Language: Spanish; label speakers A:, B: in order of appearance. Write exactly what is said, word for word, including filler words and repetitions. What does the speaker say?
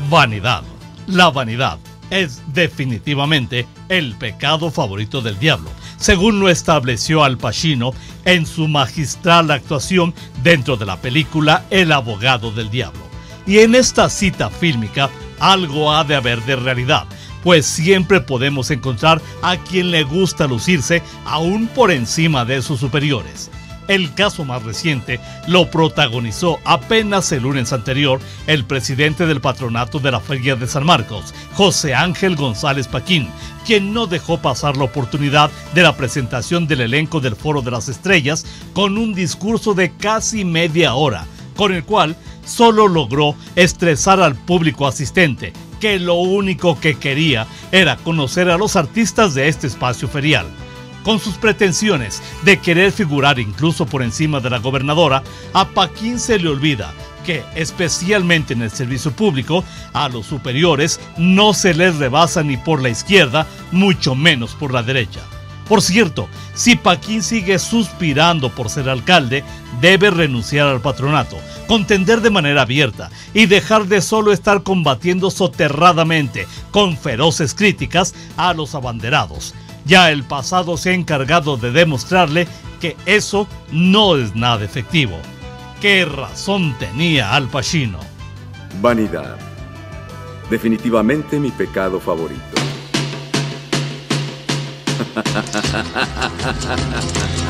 A: Vanidad. La vanidad es definitivamente el pecado favorito del diablo, según lo estableció Al Pacino en su magistral actuación dentro de la película El abogado del diablo. Y en esta cita fílmica algo ha de haber de realidad, pues siempre podemos encontrar a quien le gusta lucirse aún por encima de sus superiores. El caso más reciente lo protagonizó apenas el lunes anterior el presidente del patronato de la Feria de San Marcos, José Ángel González Paquín, quien no dejó pasar la oportunidad de la presentación del elenco del Foro de las Estrellas con un discurso de casi media hora, con el cual solo logró estresar al público asistente, que lo único que quería era conocer a los artistas de este espacio ferial. Con sus pretensiones de querer figurar incluso por encima de la gobernadora, a Paquín se le olvida que, especialmente en el servicio público, a los superiores no se les rebasa ni por la izquierda, mucho menos por la derecha. Por cierto, si Paquín sigue suspirando por ser alcalde, debe renunciar al patronato, contender de manera abierta y dejar de solo estar combatiendo soterradamente, con feroces críticas, a los abanderados. Ya el pasado se ha encargado de demostrarle que eso no es nada efectivo. ¿Qué razón tenía Al Pacino?
B: Vanidad. Definitivamente mi pecado favorito.